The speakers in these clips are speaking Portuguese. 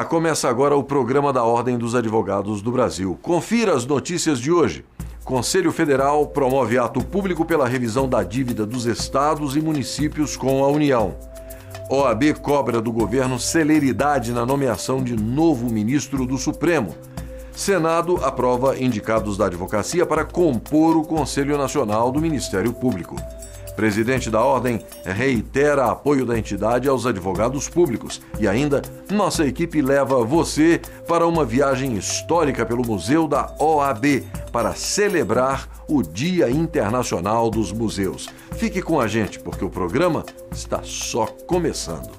começa agora o programa da Ordem dos Advogados do Brasil. Confira as notícias de hoje. Conselho Federal promove ato público pela revisão da dívida dos estados e municípios com a União. OAB cobra do governo celeridade na nomeação de novo ministro do Supremo. Senado aprova indicados da advocacia para compor o Conselho Nacional do Ministério Público. Presidente da Ordem reitera apoio da entidade aos advogados públicos. E ainda, nossa equipe leva você para uma viagem histórica pelo Museu da OAB para celebrar o Dia Internacional dos Museus. Fique com a gente, porque o programa está só começando.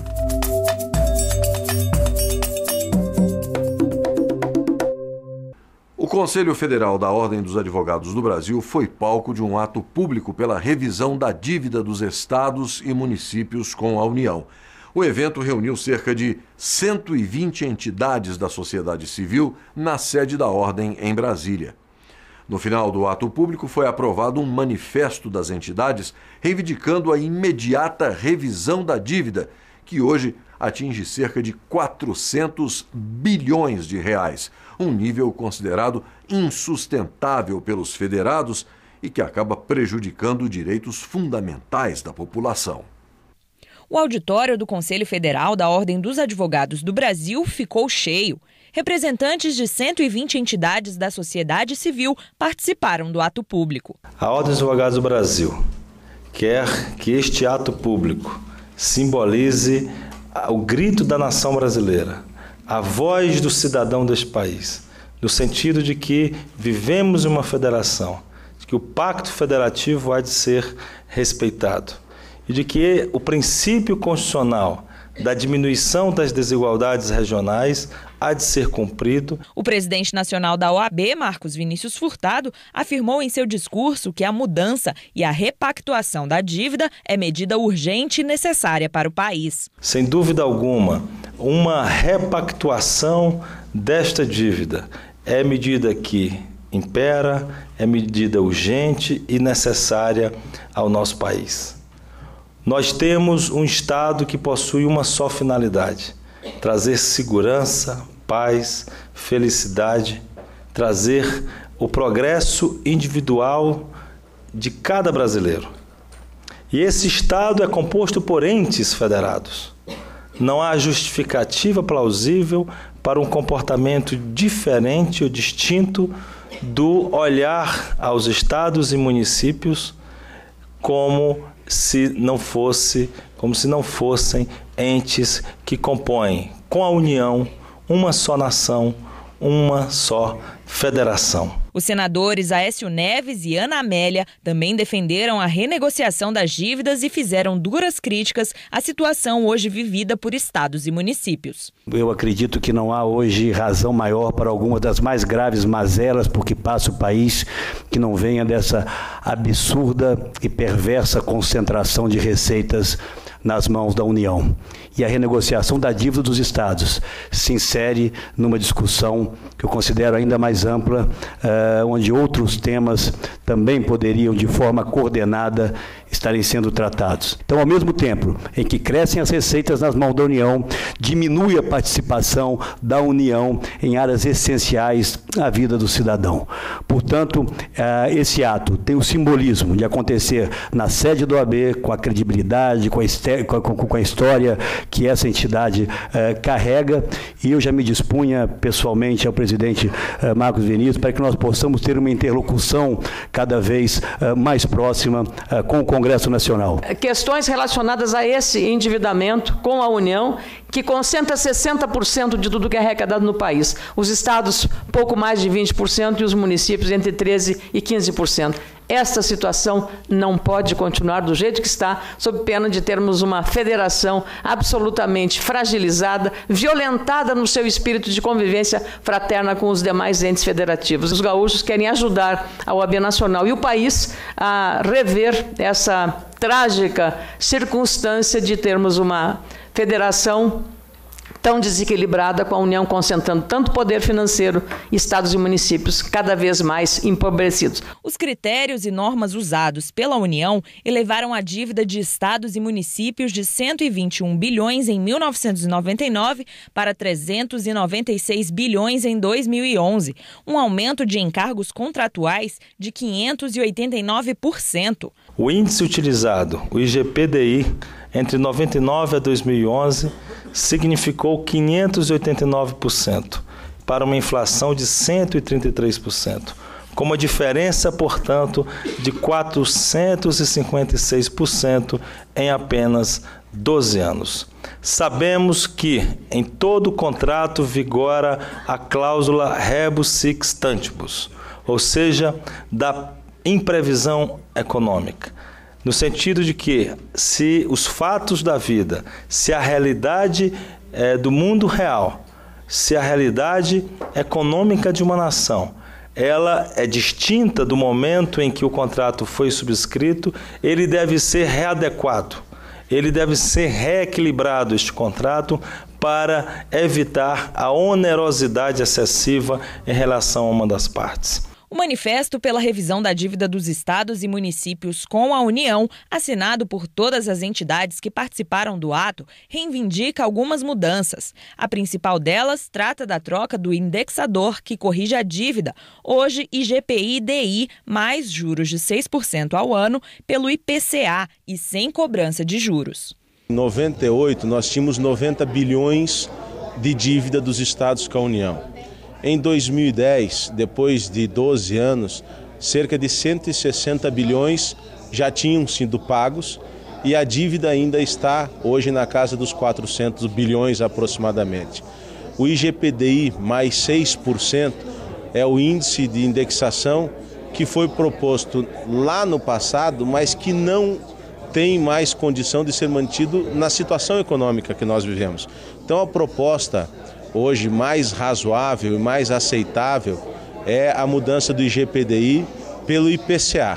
O Conselho Federal da Ordem dos Advogados do Brasil foi palco de um ato público pela revisão da dívida dos estados e municípios com a União. O evento reuniu cerca de 120 entidades da sociedade civil na sede da Ordem em Brasília. No final do ato público foi aprovado um manifesto das entidades reivindicando a imediata revisão da dívida, que hoje atinge cerca de 400 bilhões de reais, um nível considerado insustentável pelos federados e que acaba prejudicando direitos fundamentais da população. O auditório do Conselho Federal da Ordem dos Advogados do Brasil ficou cheio. Representantes de 120 entidades da sociedade civil participaram do ato público. A Ordem dos Advogados do Brasil quer que este ato público simbolize o grito da nação brasileira, a voz do cidadão deste país, no sentido de que vivemos em uma federação, de que o pacto federativo há de ser respeitado e de que o princípio constitucional da diminuição das desigualdades regionais há de ser cumprido. O presidente nacional da OAB, Marcos Vinícius Furtado, afirmou em seu discurso que a mudança e a repactuação da dívida é medida urgente e necessária para o país. Sem dúvida alguma, uma repactuação desta dívida é medida que impera, é medida urgente e necessária ao nosso país. Nós temos um Estado que possui uma só finalidade: trazer segurança, paz, felicidade, trazer o progresso individual de cada brasileiro. E esse Estado é composto por entes federados. Não há justificativa plausível para um comportamento diferente ou distinto do olhar aos estados e municípios como se não fossem entes que compõem com a União uma só nação, uma só federação. Os senadores Aécio Neves e Ana Amélia também defenderam a renegociação das dívidas e fizeram duras críticas à situação hoje vivida por estados e municípios. Eu acredito que não há hoje razão maior para alguma das mais graves mazelas por que passa o país que não venha dessa absurda e perversa concentração de receitas nas mãos da União. E a renegociação da dívida dos estados se insere numa discussão que eu considero ainda mais ampla, onde outros temas também poderiam, de forma coordenada, estarem sendo tratados. Então, ao mesmo tempo em que crescem as receitas nas mãos da União, diminui a participação da União em áreas essenciais à vida do cidadão. Portanto, esse ato tem o simbolismo de acontecer na sede do OAB, com a credibilidade, com a história que essa entidade carrega, e eu já me dispunha pessoalmente ao presidente Marcos Vinícius para que nós possamos ter uma interlocução cada vez mais próxima com o Congresso Nacional. Questões relacionadas a esse endividamento com a União, que concentra 60% de tudo que é arrecadado no país. Os estados, pouco mais de 20%, e os municípios, entre 13% e 15%. Esta situação não pode continuar do jeito que está, sob pena de termos uma federação absolutamente fragilizada, violentada no seu espírito de convivência fraterna com os demais entes federativos. Os gaúchos querem ajudar a OAB Nacional e o país a rever essa trágica circunstância de termos uma federação tão desequilibrada, com a União concentrando tanto poder financeiro, estados e municípios cada vez mais empobrecidos. Os critérios e normas usados pela União elevaram a dívida de estados e municípios de 121 bilhões em 1999 para 396 bilhões em 2011, um aumento de encargos contratuais de 589%. O índice utilizado, o IGPDI, entre 99 a 2011, significou 589%, para uma inflação de 133%, com uma diferença, portanto, de 456% em apenas 12 anos. Sabemos que em todo contrato vigora a cláusula rebus sic stantibus, ou seja, da imprevisão econômica. No sentido de que, se os fatos da vida, se a realidade do mundo real, se a realidade econômica de uma nação, ela é distinta do momento em que o contrato foi subscrito, ele deve ser readequado, ele deve ser reequilibrado, este contrato, para evitar a onerosidade excessiva em relação a uma das partes. O manifesto pela revisão da dívida dos estados e municípios com a União, assinado por todas as entidades que participaram do ato, reivindica algumas mudanças. A principal delas trata da troca do indexador que corrige a dívida, hoje IGPI-DI, mais juros de 6% ao ano, pelo IPCA e sem cobrança de juros. Em 98, nós tínhamos 90 bilhões de dívida dos estados com a União. Em 2010, depois de 12 anos, cerca de 160 bilhões já tinham sido pagos e a dívida ainda está hoje na casa dos 400 bilhões aproximadamente. O IGPDI mais 6% é o índice de indexação que foi proposto lá no passado, mas que não tem mais condição de ser mantido na situação econômica que nós vivemos. Então a proposta hoje mais razoável e mais aceitável é a mudança do IGPDI pelo IPCA,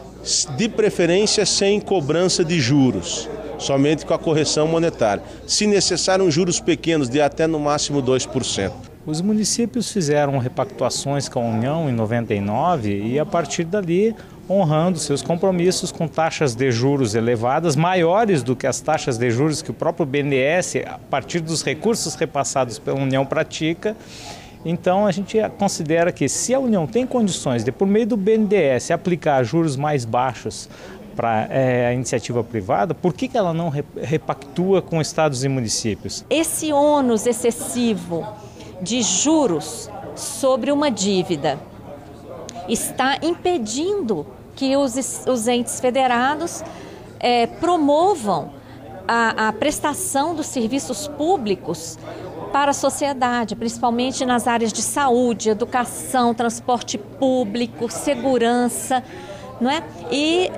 de preferência sem cobrança de juros, somente com a correção monetária. Se necessário, juros pequenos de até no máximo 2%. Os municípios fizeram repactuações com a União em 99 e a partir dali honrando seus compromissos com taxas de juros elevadas, maiores do que as taxas de juros que o próprio BNDES, a partir dos recursos repassados pela União, pratica. Então a gente considera que se a União tem condições de, por meio do BNDES, aplicar juros mais baixos para a iniciativa privada, por que ela não repactua com estados e municípios? Esse ônus excessivo de juros sobre uma dívida está impedindo que os entes federados promovam a prestação dos serviços públicos para a sociedade, principalmente nas áreas de saúde, educação, transporte público, segurança, não é? E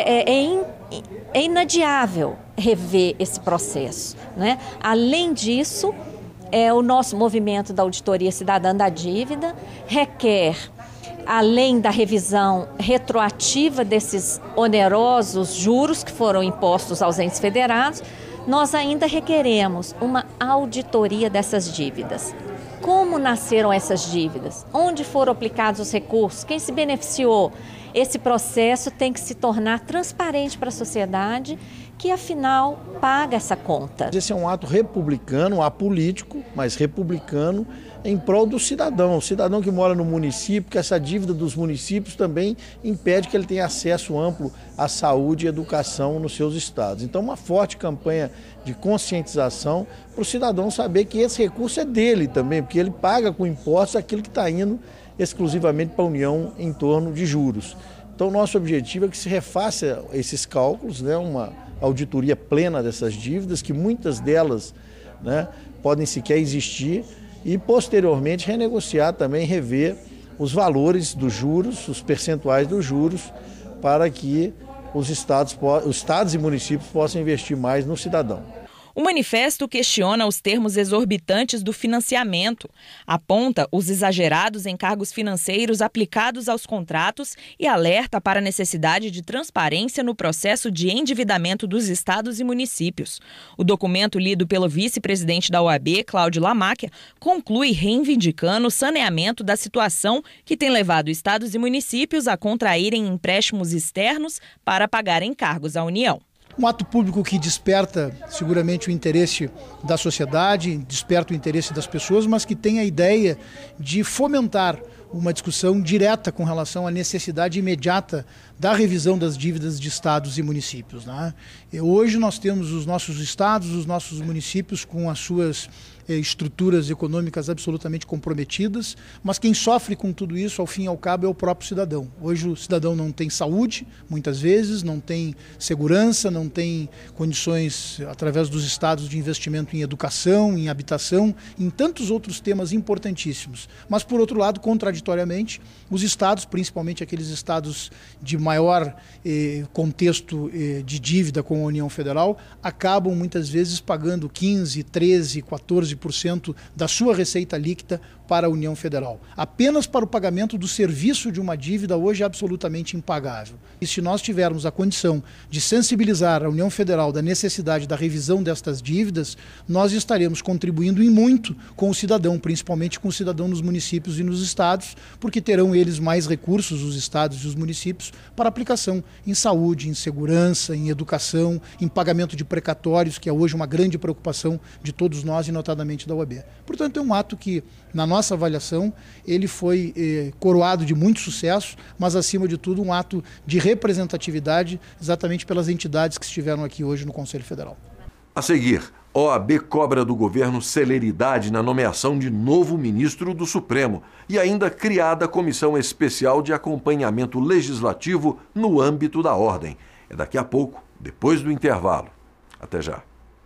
é inadiável rever esse processo, não é? Além disso, o nosso movimento da Auditoria Cidadã da Dívida requer, além da revisão retroativa desses onerosos juros que foram impostos aos entes federados, nós ainda requeremos uma auditoria dessas dívidas. Como nasceram essas dívidas? Onde foram aplicados os recursos? Quem se beneficiou? Esse processo tem que se tornar transparente para a sociedade, que afinal paga essa conta. Esse é um ato republicano, apolítico, mas republicano, em prol do cidadão. O cidadão que mora no município, que essa dívida dos municípios também impede que ele tenha acesso amplo à saúde e educação nos seus estados. Então, uma forte campanha de conscientização para o cidadão saber que esse recurso é dele também, porque ele paga com impostos aquilo que está indo exclusivamente para a União em torno de juros. Então, nosso objetivo é que se refaça esses cálculos, né, uma auditoria plena dessas dívidas, que muitas delas, né, podem sequer existir, e posteriormente renegociar também, rever os valores dos juros, os percentuais dos juros, para que os estados e municípios possam investir mais no cidadão. O manifesto questiona os termos exorbitantes do financiamento, aponta os exagerados encargos financeiros aplicados aos contratos e alerta para a necessidade de transparência no processo de endividamento dos estados e municípios. O documento lido pelo vice-presidente da OAB, Cláudio Lamáquia, conclui reivindicando o saneamento da situação que tem levado estados e municípios a contraírem empréstimos externos para pagar encargos à União. Um ato público que desperta seguramente o interesse da sociedade, desperta o interesse das pessoas, mas que tem a ideia de fomentar uma discussão direta com relação à necessidade imediata da revisão das dívidas de estados e municípios, né? Hoje nós temos os nossos estados, os nossos municípios com as suas estruturas econômicas absolutamente comprometidas, mas quem sofre com tudo isso, ao fim e ao cabo, é o próprio cidadão. Hoje o cidadão não tem saúde, muitas vezes, não tem segurança, não tem condições, através dos estados, de investimento em educação, em habitação, em tantos outros temas importantíssimos. Mas, por outro lado, contraditoriamente, os estados, principalmente aqueles estados de maior contexto de dívida com a União Federal, acabam muitas vezes pagando 15%, 13%, 14% da sua receita líquida para a União Federal. Apenas para o pagamento do serviço de uma dívida hoje é absolutamente impagável. E se nós tivermos a condição de sensibilizar a União Federal da necessidade da revisão destas dívidas, nós estaremos contribuindo em muito com o cidadão, principalmente com o cidadão nos municípios e nos estados, porque terão eles mais recursos, os estados e os municípios, para aplicação em saúde, em segurança, em educação, em pagamento de precatórios, que é hoje uma grande preocupação de todos nós e notadamente da OAB. Portanto, é um ato que, na nossa avaliação, ele foi coroado de muito sucesso, mas, acima de tudo, um ato de representatividade exatamente pelas entidades que estiveram aqui hoje no Conselho Federal. A seguir, OAB cobra do governo celeridade na nomeação de novo ministro do Supremo e ainda criada a Comissão Especial de Acompanhamento Legislativo no âmbito da Ordem. É daqui a pouco, depois do intervalo. Até já.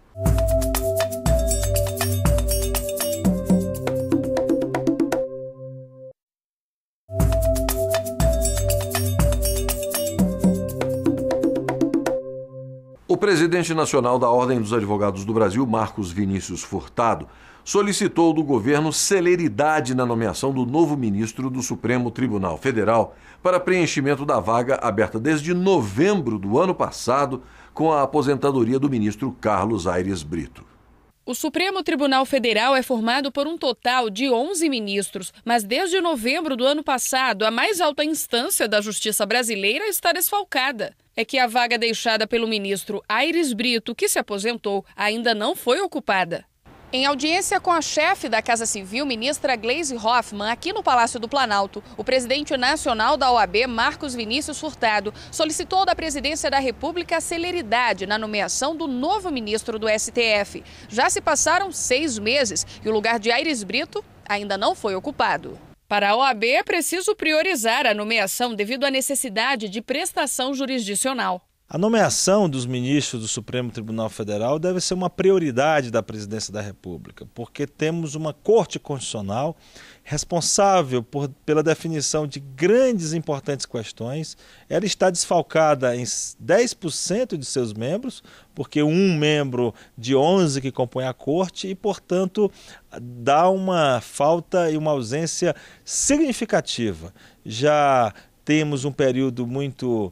O presidente nacional da Ordem dos Advogados do Brasil, Marcos Vinícius Furtado, solicitou do governo celeridade na nomeação do novo ministro do Supremo Tribunal Federal para preenchimento da vaga aberta desde novembro do ano passado com a aposentadoria do ministro Carlos Aires Brito. O Supremo Tribunal Federal é formado por um total de 11 ministros, mas desde novembro do ano passado, a mais alta instância da Justiça brasileira está desfalcada. É que a vaga deixada pelo ministro Aires Brito, que se aposentou, ainda não foi ocupada. Em audiência com a chefe da Casa Civil, ministra Gleisi Hoffmann, aqui no Palácio do Planalto, o presidente nacional da OAB, Marcos Vinícius Furtado, solicitou da Presidência da República a celeridade na nomeação do novo ministro do STF. Já se passaram 6 meses e o lugar de Aires Brito ainda não foi ocupado. Para a OAB, é preciso priorizar a nomeação devido à necessidade de prestação jurisdicional. A nomeação dos ministros do Supremo Tribunal Federal deve ser uma prioridade da Presidência da República, porque temos uma Corte Constitucional responsável pela definição de grandes e importantes questões. Ela está desfalcada em 10% de seus membros, porque um membro de 11 que compõe a Corte e, portanto, dá uma falta e uma ausência significativa. Já temos um período muito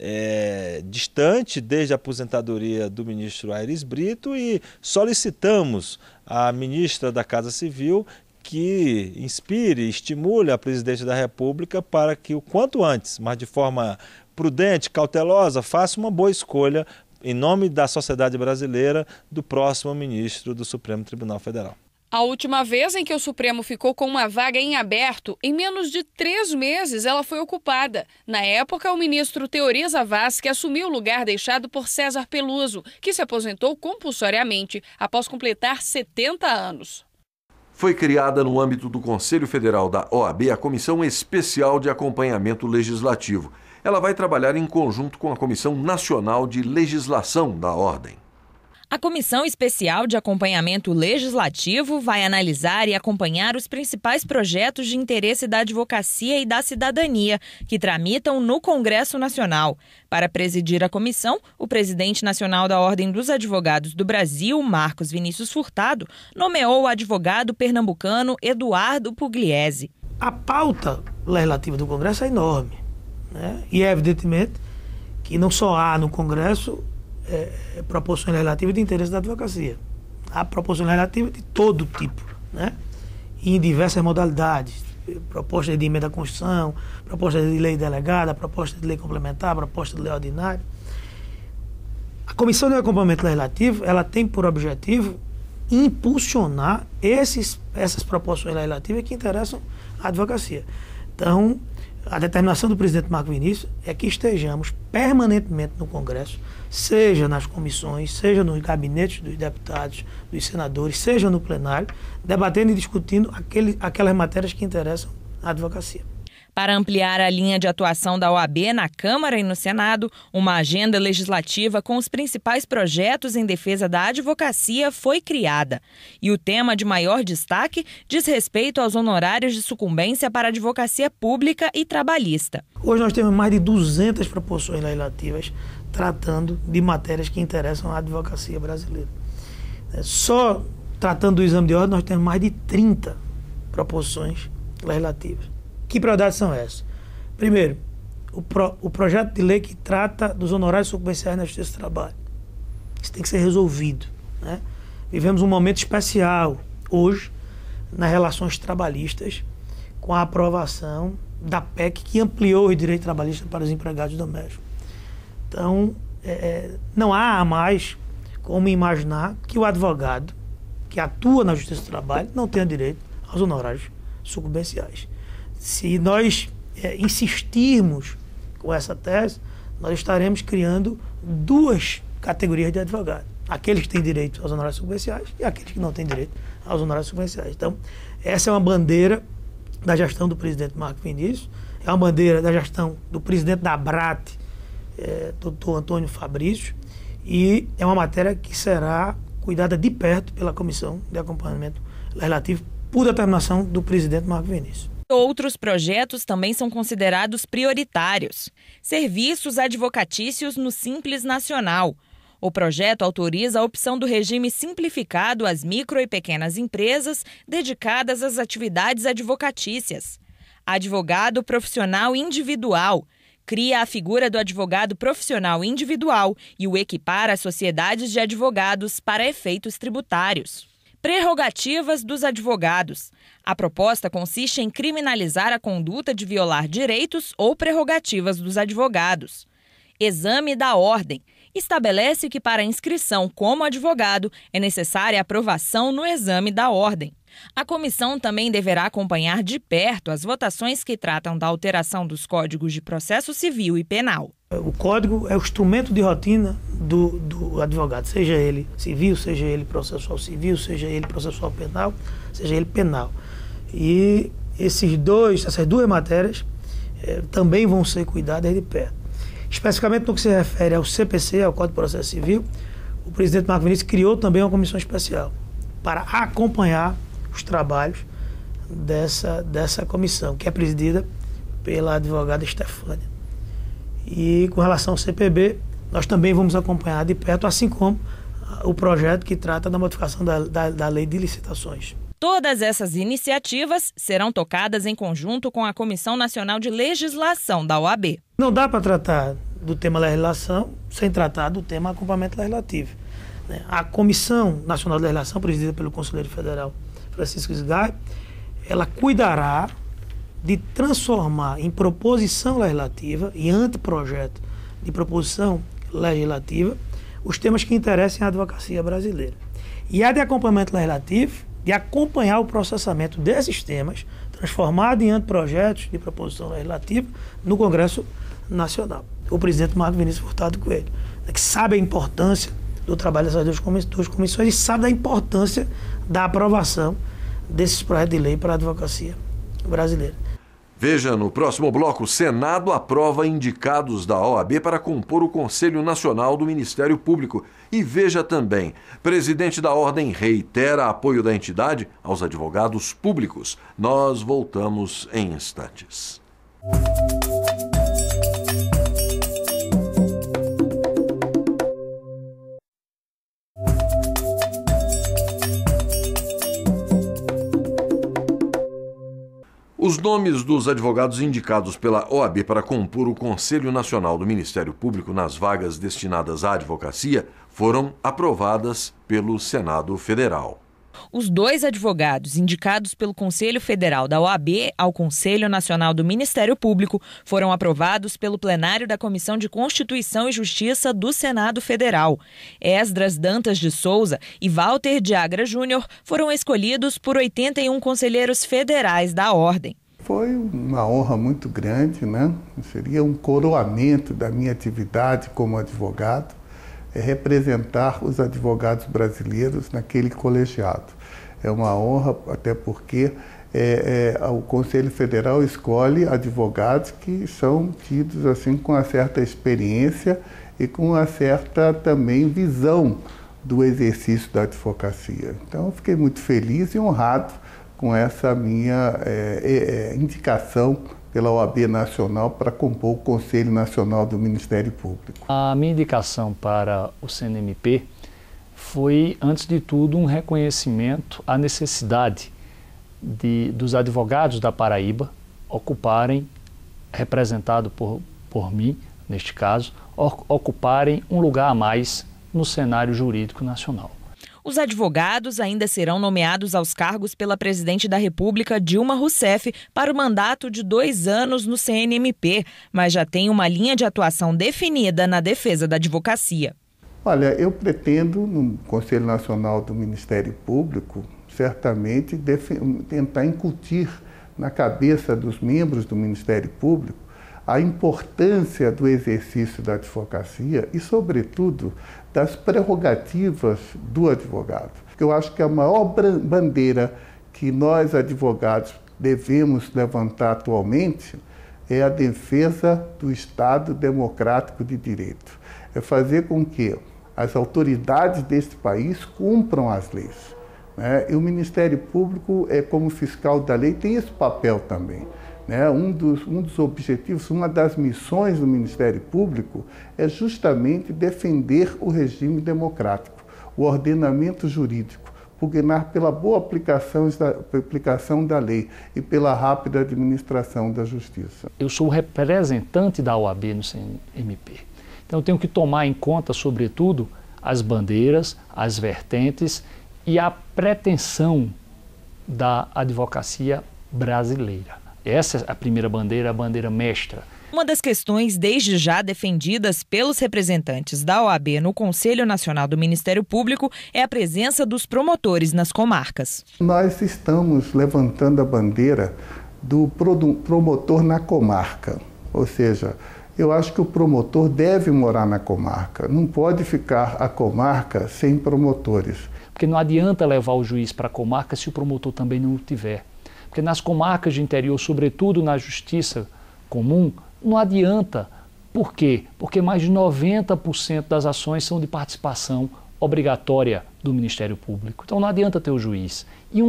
distante desde a aposentadoria do ministro Aires Brito e solicitamos à ministra da Casa Civil que inspire, estimule a presidente da República para que o quanto antes, mas de forma prudente, cautelosa, faça uma boa escolha em nome da sociedade brasileira do próximo ministro do Supremo Tribunal Federal. A última vez em que o Supremo ficou com uma vaga em aberto, em menos de 3 meses ela foi ocupada. Na época, o ministro Teori Zavascki assumiu o lugar deixado por César Peluso, que se aposentou compulsoriamente após completar 70 anos. Foi criada no âmbito do Conselho Federal da OAB a Comissão Especial de Acompanhamento Legislativo. Ela vai trabalhar em conjunto com a Comissão Nacional de Legislação da Ordem. A Comissão Especial de Acompanhamento Legislativo vai analisar e acompanhar os principais projetos de interesse da advocacia e da cidadania que tramitam no Congresso Nacional. Para presidir a comissão, o presidente nacional da Ordem dos Advogados do Brasil, Marcos Vinícius Furtado, nomeou o advogado pernambucano Eduardo Pugliese. A pauta legislativa do Congresso é enorme, né? E é evidentemente que não só há no Congresso proposições legislativas de interesse da advocacia. Há proposições legislativas de todo tipo, né? E em diversas modalidades. Proposta de emenda à Constituição, proposta de lei delegada, proposta de lei complementar, proposta de lei ordinária. A Comissão de Acompanhamento Legislativo, ela tem por objetivo impulsionar essas proposições legislativas que interessam à advocacia. Então, a determinação do presidente Marcos Vinícius é que estejamos permanentemente no Congresso, seja nas comissões, seja nos gabinetes dos deputados, dos senadores, seja no plenário, debatendo e discutindo aquelas matérias que interessam à advocacia. Para ampliar a linha de atuação da OAB na Câmara e no Senado, uma agenda legislativa com os principais projetos em defesa da advocacia foi criada. E o tema de maior destaque diz respeito aos honorários de sucumbência para a advocacia pública e trabalhista. Hoje nós temos mais de 200 proposições legislativas tratando de matérias que interessam à advocacia brasileira. Só tratando do exame de ordem, nós temos mais de 30 proposições legislativas. Que prioridades são essas? Primeiro, o projeto de lei que trata dos honorários sucumbenciais na Justiça do Trabalho. Isso tem que ser resolvido, né? Vivemos um momento especial hoje nas relações trabalhistas com a aprovação da PEC que ampliou os direitos trabalhistas para os empregados domésticos. Então, não há mais como imaginar que o advogado que atua na Justiça do Trabalho não tenha direito aos honorários sucumbenciais. Se nós insistirmos com essa tese, nós estaremos criando duas categorias de advogados. Aqueles que têm direito aos honorários sucumbenciais e aqueles que não têm direito aos honorários sucumbenciais. Então, essa é uma bandeira da gestão do presidente Marcos Vinícius, é uma bandeira da gestão do presidente da ABRAT, doutor Antônio Fabrício, e é uma matéria que será cuidada de perto pela Comissão de Acompanhamento Legislativo por determinação do presidente Marcos Vinícius. Outros projetos também são considerados prioritários. Serviços advocatícios no Simples Nacional. O projeto autoriza a opção do regime simplificado às micro e pequenas empresas dedicadas às atividades advocatícias. Advogado profissional individual. Cria a figura do advogado profissional individual e o equipara às sociedades de advogados para efeitos tributários. Prerrogativas dos advogados. A proposta consiste em criminalizar a conduta de violar direitos ou prerrogativas dos advogados. Exame da ordem. Estabelece que para inscrição como advogado é necessária a aprovação no exame da ordem. A comissão também deverá acompanhar de perto as votações que tratam da alteração dos códigos de processo civil e penal. O código é o instrumento de rotina do advogado, seja ele civil, seja ele processual civil, seja ele processual penal, seja ele penal. E essas duas matérias também vão ser cuidadas de perto. Especificamente no que se refere ao CPC, ao Código de Processo Civil, o presidente Marcos Vinícius criou também uma comissão especial para acompanhar os trabalhos dessa comissão, que é presidida pela advogada Estefânia. E com relação ao CPB, nós também vamos acompanhar de perto, assim como o projeto que trata da modificação da lei de licitações. Todas essas iniciativas serão tocadas em conjunto com a Comissão Nacional de Legislação da OAB. Não dá para tratar do tema legislação sem tratar do tema acompanhamento legislativo. A Comissão Nacional de Legislação, presidida pelo Conselheiro Federal Francisco Sgai, ela cuidará de transformar em proposição legislativa e anteprojeto de proposição legislativa os temas que interessem à advocacia brasileira. E a de acompanhamento legislativo, de acompanhar o processamento desses temas, transformado em anteprojetos de proposição legislativa no Congresso Nacional. O presidente Marcos Vinícius Furtado Coelho, que sabe a importância do trabalho dessas duas comissões e sabe da importância da aprovação desses projetos de lei para a advocacia brasileira. Veja no próximo bloco: Senado aprova indicados da OAB para compor o Conselho Nacional do Ministério Público. E veja também: presidente da Ordem reitera apoio da entidade aos advogados públicos. Nós voltamos em instantes. Os nomes dos advogados indicados pela OAB para compor o Conselho Nacional do Ministério Público nas vagas destinadas à advocacia foram aprovadas pelo Senado Federal. Os 2 advogados indicados pelo Conselho Federal da OAB ao Conselho Nacional do Ministério Público foram aprovados pelo plenário da Comissão de Constituição e Justiça do Senado Federal. Esdras Dantas de Souza e Walter de Agra Júnior foram escolhidos por 81 conselheiros federais da Ordem. Foi uma honra muito grande, né? Seria um coroamento da minha atividade como advogado, representar os advogados brasileiros naquele colegiado. É uma honra, até porque o Conselho Federal escolhe advogados que são tidos assim com uma certa experiência e com uma certa também visão do exercício da advocacia. Então, eu fiquei muito feliz e honrado com essa minha indicação pela OAB Nacional para compor o Conselho Nacional do Ministério Público. A minha indicação para o CNMP foi, antes de tudo, um reconhecimento à necessidade dos advogados da Paraíba ocuparem, representado por mim, neste caso, ocuparem um lugar a mais no cenário jurídico nacional. Os advogados ainda serão nomeados aos cargos pela presidente da República, Dilma Rousseff, para o mandato de 2 anos no CNMP, mas já tem uma linha de atuação definida na defesa da advocacia. Olha, eu pretendo, no Conselho Nacional do Ministério Público, certamente tentar incutir na cabeça dos membros do Ministério Público a importância do exercício da advocacia e, sobretudo, das prerrogativas do advogado. Eu acho que a maior bandeira que nós, advogados, devemos levantar atualmente é a defesa do Estado democrático de direito. É fazer com que as autoridades deste país cumpram as leis, né? E o Ministério Público, como fiscal da lei, tem esse papel também. Um dos objetivos, uma das missões do Ministério Público é justamente defender o regime democrático, o ordenamento jurídico, pugnar pela boa aplicação da lei e pela rápida administração da justiça. Eu sou representante da OAB no CNMP, então eu tenho que tomar em conta, sobretudo, as bandeiras, as vertentes e a pretensão da advocacia brasileira. Essa é a primeira bandeira, a bandeira mestra. Uma das questões desde já defendidas pelos representantes da OAB no Conselho Nacional do Ministério Público é a presença dos promotores nas comarcas. Nós estamos levantando a bandeira do promotor na comarca, ou seja, eu acho que o promotor deve morar na comarca, não pode ficar a comarca sem promotores. Porque não adianta levar o juiz para a comarca se o promotor também não o tiver. Porque nas comarcas de interior, sobretudo na justiça comum, não adianta. Por quê? Porque mais de 90% das ações são de participação obrigatória do Ministério Público. Então não adianta ter o juiz. E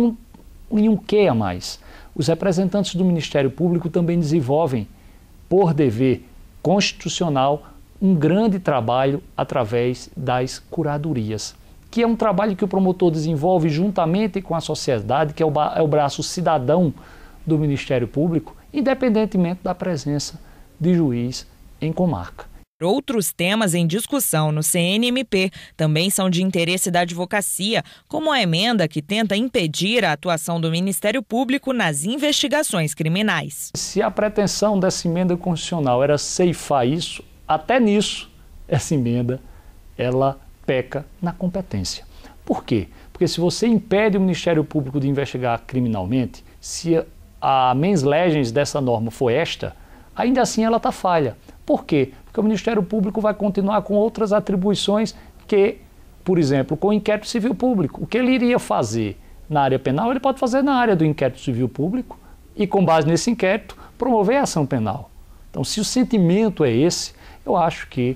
um quê a mais? Os representantes do Ministério Público também desenvolvem, por dever constitucional, um grande trabalho através das curadorias, que é um trabalho que o promotor desenvolve juntamente com a sociedade, que é o braço cidadão do Ministério Público, independentemente da presença de juiz em comarca. Outros temas em discussão no CNMP também são de interesse da advocacia, como a emenda que tenta impedir a atuação do Ministério Público nas investigações criminais. Se a pretensão dessa emenda constitucional era ceifar isso, até nisso, essa emenda, ela peca na competência. Por quê? Porque se você impede o Ministério Público de investigar criminalmente, se a mens legens dessa norma for esta, ainda assim ela está falha. Por quê? Porque o Ministério Público vai continuar com outras atribuições que, por exemplo, com o inquérito civil público. O que ele iria fazer na área penal, ele pode fazer na área do inquérito civil público e, com base nesse inquérito, promover a ação penal. Então, se o sentimento é esse, eu acho que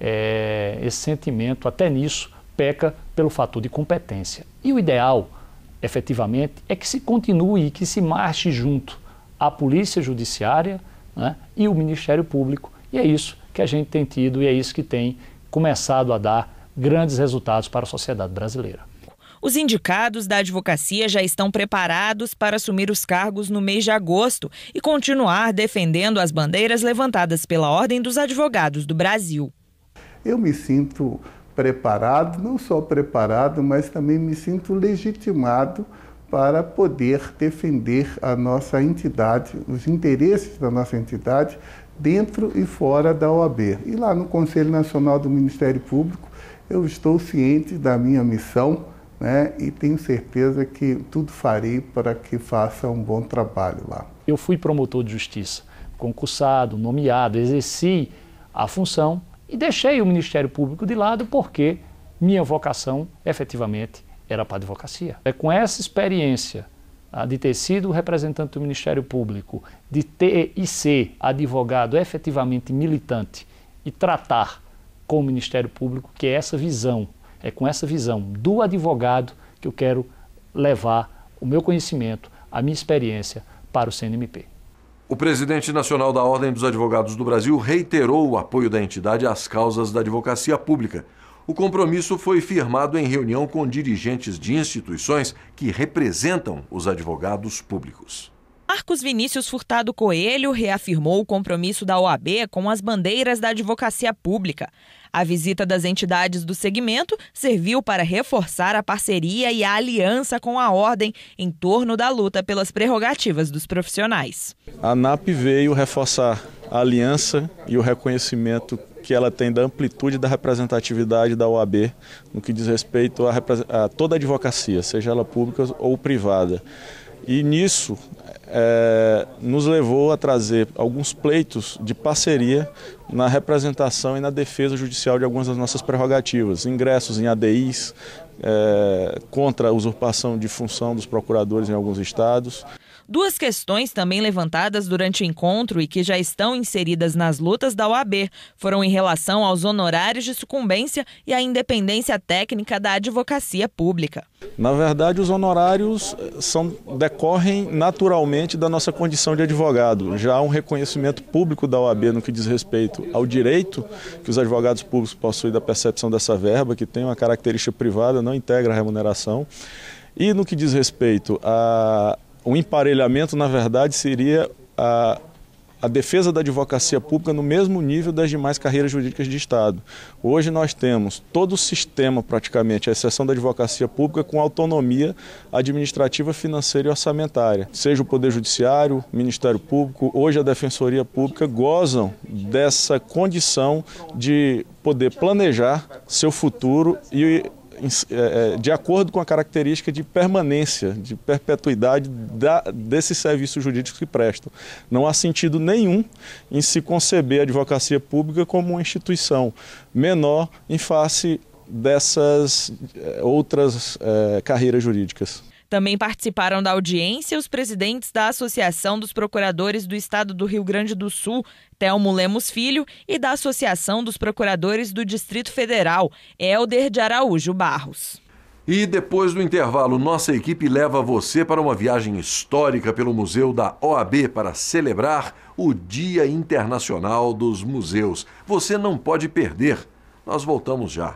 esse sentimento, até nisso, peca pelo fator de competência. E o ideal, efetivamente, é que se continue, que se marche junto a Polícia Judiciária, né, e o Ministério Público. E é isso que a gente tem tido e é isso que tem começado a dar grandes resultados para a sociedade brasileira. Os indicados da advocacia já estão preparados para assumir os cargos no mês de agosto e continuar defendendo as bandeiras levantadas pela Ordem dos Advogados do Brasil. Eu me sinto preparado, não só preparado, mas também me sinto legitimado para poder defender a nossa entidade, os interesses da nossa entidade, dentro e fora da OAB. E lá no Conselho Nacional do Ministério Público, eu estou ciente da minha missão, né, e tenho certeza que tudo farei para que faça um bom trabalho lá. Eu fui promotor de justiça, concursado, nomeado, exerci a função e deixei o Ministério Público de lado porque minha vocação, efetivamente, era para a advocacia. É com essa experiência de ter sido representante do Ministério Público, de ter e ser advogado efetivamente militante e tratar com o Ministério Público, que é essa visão, é com essa visão do advogado que eu quero levar o meu conhecimento, a minha experiência para o CNMP. O presidente nacional da Ordem dos Advogados do Brasil reiterou o apoio da entidade às causas da advocacia pública. O compromisso foi firmado em reunião com dirigentes de instituições que representam os advogados públicos. Marcos Vinícius Furtado Coelho reafirmou o compromisso da OAB com as bandeiras da advocacia pública. A visita das entidades do segmento serviu para reforçar a parceria e a aliança com a Ordem em torno da luta pelas prerrogativas dos profissionais. A ANAP veio reforçar a aliança e o reconhecimento que ela tem da amplitude da representatividade da OAB no que diz respeito a toda a advocacia, seja ela pública ou privada. E nisso nos levou a trazer alguns pleitos de parceria na representação e na defesa judicial de algumas das nossas prerrogativas, ingressos em ADIs, contra a usurpação de função dos procuradores em alguns estados. Duas questões também levantadas durante o encontro e que já estão inseridas nas lutas da OAB foram em relação aos honorários de sucumbência e à independência técnica da advocacia pública. Na verdade, os honorários decorrem naturalmente da nossa condição de advogado. Já há um reconhecimento público da OAB no que diz respeito ao direito que os advogados públicos possuem da percepção dessa verba, que tem uma característica privada, não integra a remuneração. E no que diz respeito o emparelhamento, na verdade, seria a defesa da advocacia pública no mesmo nível das demais carreiras jurídicas de Estado. Hoje nós temos todo o sistema, praticamente, à exceção da advocacia pública, com autonomia administrativa, financeira e orçamentária. Seja o Poder Judiciário, Ministério Público, hoje a Defensoria Pública, gozam dessa condição de poder planejar seu futuro e de acordo com a característica de permanência, de perpetuidade desses serviços jurídicos que prestam. Não há sentido nenhum em se conceber a advocacia pública como uma instituição menor em face dessas outras carreiras jurídicas. Também participaram da audiência os presidentes da Associação dos Procuradores do Estado do Rio Grande do Sul, Telmo Lemos Filho, e da Associação dos Procuradores do Distrito Federal, Helder de Araújo Barros. E depois do intervalo, nossa equipe leva você para uma viagem histórica pelo Museu da OAB para celebrar o Dia Internacional dos Museus. Você não pode perder. Nós voltamos já.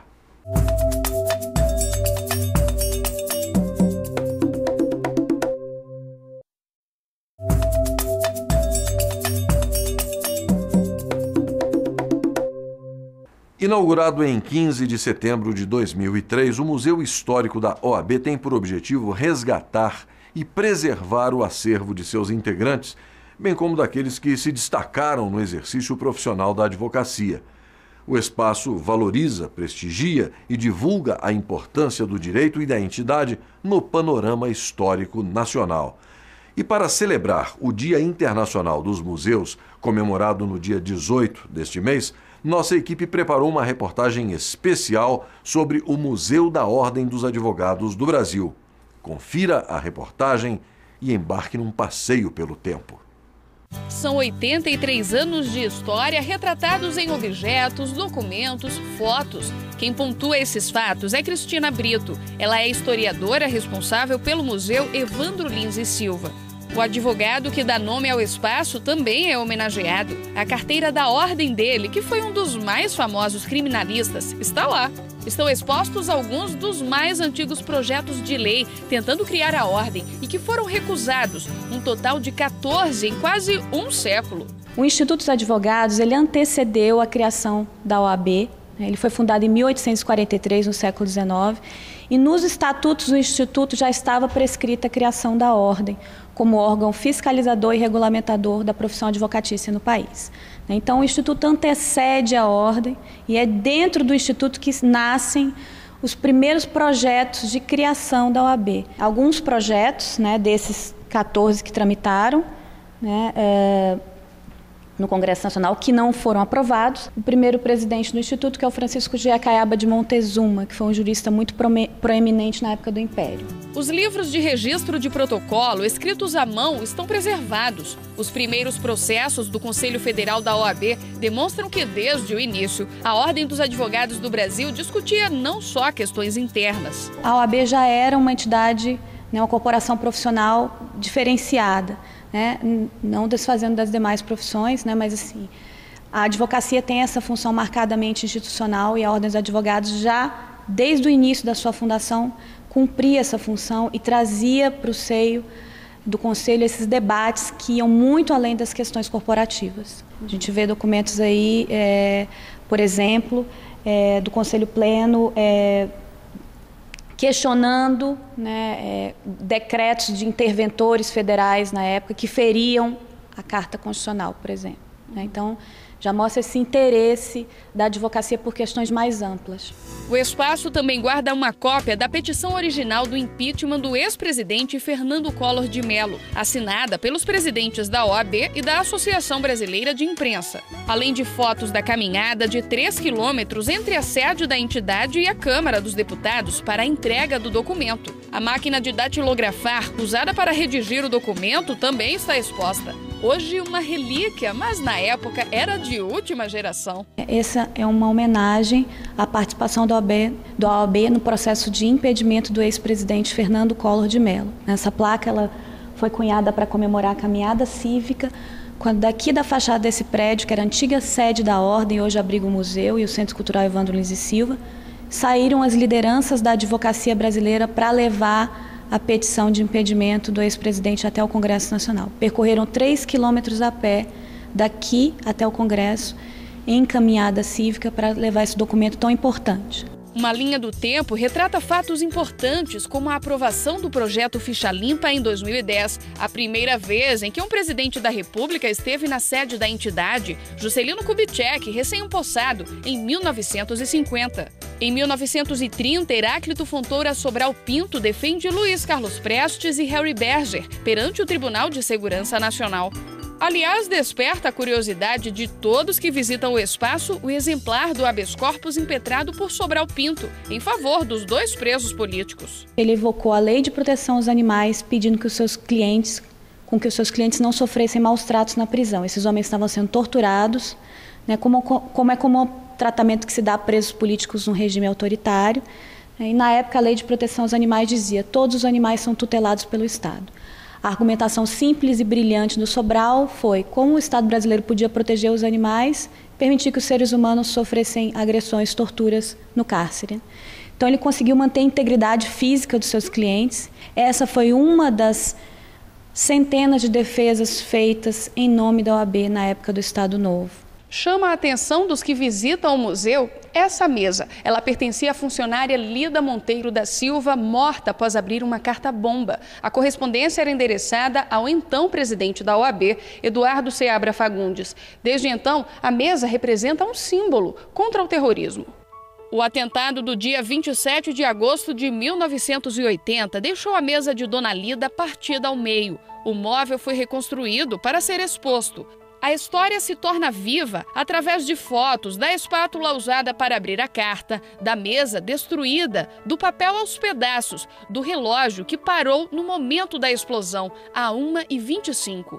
Inaugurado em 15 de setembro de 2003, o Museu Histórico da OAB tem por objetivo resgatar e preservar o acervo de seus integrantes, bem como daqueles que se destacaram no exercício profissional da advocacia. O espaço valoriza, prestigia e divulga a importância do direito e da entidade no panorama histórico nacional. E para celebrar o Dia Internacional dos Museus, comemorado no dia 18 deste mês, nossa equipe preparou uma reportagem especial sobre o Museu da Ordem dos Advogados do Brasil. Confira a reportagem e embarque num passeio pelo tempo. São 83 anos de história retratados em objetos, documentos, fotos. Quem pontua esses fatos é Cristina Brito. Ela é historiadora responsável pelo Museu Evandro Lins e Silva. O advogado que dá nome ao espaço também é homenageado. A carteira da ordem dele, que foi um dos mais famosos criminalistas, está lá. Estão expostos alguns dos mais antigos projetos de lei tentando criar a ordem e que foram recusados, um total de 14 em quase um século. O Instituto dos Advogados ele antecedeu a criação da OAB. Ele foi fundado em 1843, no século XIX, e nos estatutos do Instituto já estava prescrita a criação da ordem como órgão fiscalizador e regulamentador da profissão advocatícia no país. Então, o Instituto antecede a ordem e é dentro do Instituto que nascem os primeiros projetos de criação da OAB. Alguns projetos, desses 14 que tramitaram, no Congresso Nacional, que não foram aprovados. O primeiro presidente do Instituto, que é o Francisco Giacaiaba de Montezuma, que foi um jurista muito proeminente na época do Império. Os livros de registro de protocolo escritos à mão estão preservados. Os primeiros processos do Conselho Federal da OAB demonstram que, desde o início, a Ordem dos Advogados do Brasil discutia não só questões internas. A OAB já era uma entidade, uma corporação profissional diferenciada. Não desfazendo das demais profissões, mas assim, a advocacia tem essa função marcadamente institucional e a Ordem dos Advogados já, desde o início da sua fundação, cumpria essa função e trazia para o seio do Conselho esses debates que iam muito além das questões corporativas. A gente vê documentos aí, por exemplo, do Conselho Pleno, questionando decretos de interventores federais na época que feriam a Carta Constitucional, por exemplo. Então, já mostra esse interesse da advocacia por questões mais amplas. O espaço também guarda uma cópia da petição original do impeachment do ex-presidente Fernando Collor de Mello, assinada pelos presidentes da OAB e da Associação Brasileira de Imprensa, além de fotos da caminhada de 3 quilômetros entre a sede da entidade e a Câmara dos Deputados para a entrega do documento. A máquina de datilografar, usada para redigir o documento, também está exposta. Hoje uma relíquia, mas na época era de última geração. Essa é uma homenagem à participação da OAB no processo de impedimento do ex-presidente Fernando Collor de Mello. Essa placa ela foi cunhada para comemorar a caminhada cívica, quando daqui da fachada desse prédio, que era a antiga sede da Ordem, hoje abriga o museu e o Centro Cultural Evandro Lins e Silva, saíram as lideranças da advocacia brasileira para levar a petição de impedimento do ex-presidente até o Congresso Nacional. Percorreram 3 quilômetros a pé daqui até o Congresso em caminhada cívica para levar esse documento tão importante. Uma linha do tempo retrata fatos importantes, como a aprovação do projeto Ficha Limpa em 2010, a primeira vez em que um presidente da República esteve na sede da entidade, Juscelino Kubitschek, recém-empossado, em 1950. Em 1930, Heráclito Fontoura Sobral Pinto defende Luiz Carlos Prestes e Harry Berger perante o Tribunal de Segurança Nacional. Aliás, desperta a curiosidade de todos que visitam o espaço o exemplar do habeas corpus impetrado por Sobral Pinto, em favor dos 2 presos políticos. Ele evocou a Lei de Proteção aos Animais, pedindo que os seus clientes não sofressem maus tratos na prisão. Esses homens estavam sendo torturados, como o tratamento que se dá a presos políticos num regime autoritário. E na época a Lei de Proteção aos Animais dizia: todos os animais são tutelados pelo Estado. A argumentação simples e brilhante do Sobral foi como o Estado brasileiro podia proteger os animais, permitir que os seres humanos sofressem agressões, torturas no cárcere. Então ele conseguiu manter a integridade física dos seus clientes. Essa foi uma das centenas de defesas feitas em nome da OAB na época do Estado Novo. Chama a atenção dos que visitam o museu essa mesa. Ela pertencia à funcionária Lida Monteiro da Silva, morta após abrir uma carta-bomba. A correspondência era endereçada ao então presidente da OAB, Eduardo Seabra Fagundes. Desde então, a mesa representa um símbolo contra o terrorismo. O atentado do dia 27 de agosto de 1980 deixou a mesa de Dona Lida partida ao meio. O móvel foi reconstruído para ser exposto. A história se torna viva através de fotos da espátula usada para abrir a carta, da mesa destruída, do papel aos pedaços, do relógio que parou no momento da explosão, a 1h25.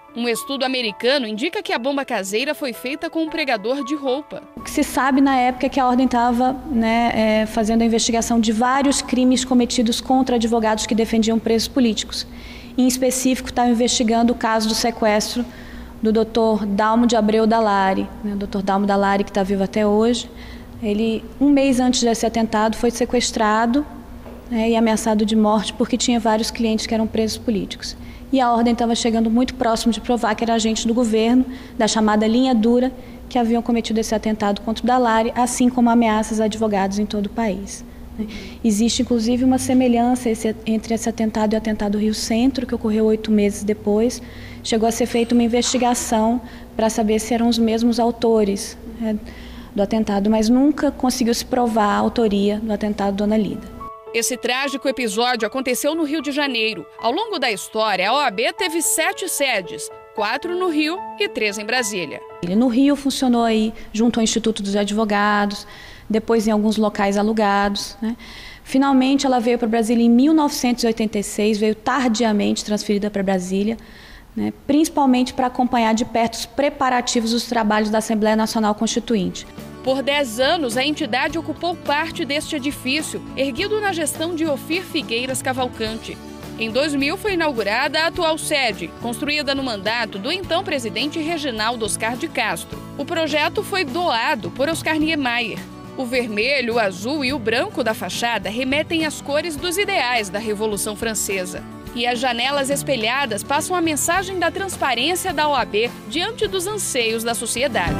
Um estudo americano indica que a bomba caseira foi feita com um pregador de roupa. O que se sabe na época é que a Ordem estava fazendo a investigação de vários crimes cometidos contra advogados que defendiam presos políticos. Em específico, estava investigando o caso do sequestro do Dr. Dalmo de Abreu Dallari. O Dr. Dalmo Dallari, que está vivo até hoje, ele, um mês antes desse atentado, foi sequestrado e ameaçado de morte porque tinha vários clientes que eram presos políticos. E a Ordem estava chegando muito próximo de provar que era agente do governo, da chamada linha dura, que haviam cometido esse atentado contra o Dallari, assim como ameaças a advogados em todo o país. Existe, inclusive, uma semelhança entre esse atentado e o atentado do Rio Centro, que ocorreu 8 meses depois. Chegou a ser feita uma investigação para saber se eram os mesmos autores do atentado, mas nunca conseguiu se provar a autoria do atentado Dona Lida. Esse trágico episódio aconteceu no Rio de Janeiro. Ao longo da história, a OAB teve 7 sedes, 4 no Rio e 3 em Brasília. No Rio funcionou aí junto ao Instituto dos Advogados, depois em alguns locais alugados. Finalmente ela veio para Brasília em 1986, veio tardiamente transferida para Brasília, principalmente para acompanhar de perto os preparativos dos trabalhos da Assembleia Nacional Constituinte. Por 10 anos, a entidade ocupou parte deste edifício, erguido na gestão de Ofir Figueiras Cavalcante. Em 2000 foi inaugurada a atual sede, construída no mandato do então presidente Reginaldo Oscar de Castro. O projeto foi doado por Oscar Niemeyer. O vermelho, o azul e o branco da fachada remetem às cores dos ideais da Revolução Francesa. E as janelas espelhadas passam a mensagem da transparência da OAB diante dos anseios da sociedade.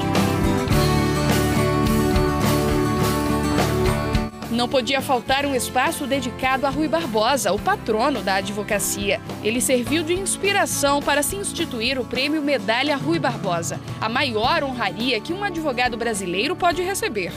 Não podia faltar um espaço dedicado a Rui Barbosa, o patrono da advocacia. Ele serviu de inspiração para se instituir o Prêmio Medalha Rui Barbosa, a maior honraria que um advogado brasileiro pode receber.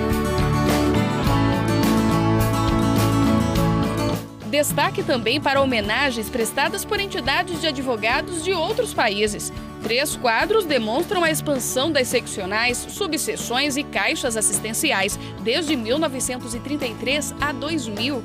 Destaque também para homenagens prestadas por entidades de advogados de outros países. 3 quadros demonstram a expansão das seccionais, subseções e caixas assistenciais desde 1933 a 2000.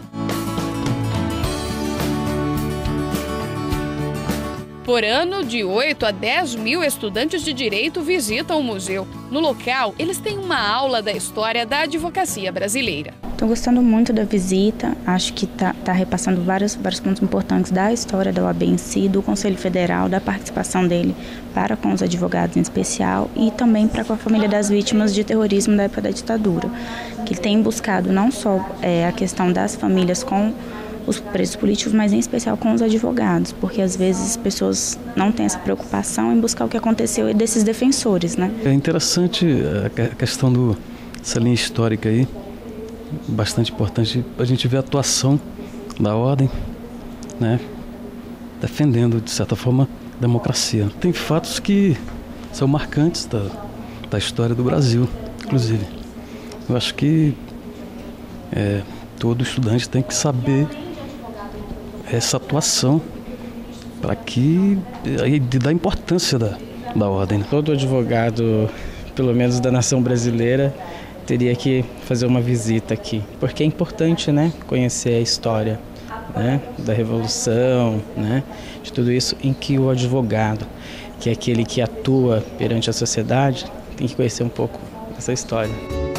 Por ano, de 8 a 10 mil estudantes de direito visitam o museu. No local, eles têm uma aula da história da advocacia brasileira. Estou gostando muito da visita, acho que está repassando vários pontos importantes da história da OAB em si, do Conselho Federal, da participação dele para com os advogados em especial e também para com a família das vítimas de terrorismo da época da ditadura, que ele tem buscado não só a questão das famílias com os presos políticos, mas em especial com os advogados, porque às vezes as pessoas não têm essa preocupação em buscar o que aconteceu e desses defensores, né? É interessante a questão dessa linha histórica aí, bastante importante a gente ver a atuação da Ordem, defendendo, de certa forma, a democracia. Tem fatos que são marcantes da história do Brasil, inclusive. Eu acho que todo estudante tem que saber essa atuação para que da importância da Ordem. Todo advogado, pelo menos da nação brasileira, teria que fazer uma visita aqui, porque é importante, conhecer a história, da Revolução, de tudo isso, em que o advogado, que é aquele que atua perante a sociedade, tem que conhecer um pouco dessa história.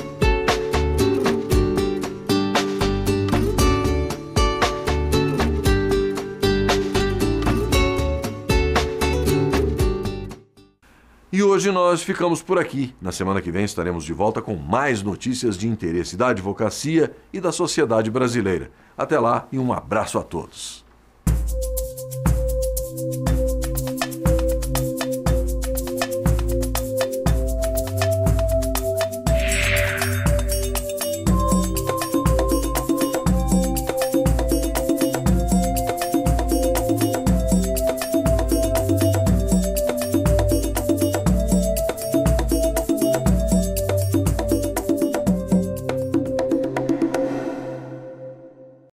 E hoje nós ficamos por aqui. Na semana que vem estaremos de volta com mais notícias de interesse da advocacia e da sociedade brasileira. Até lá e um abraço a todos.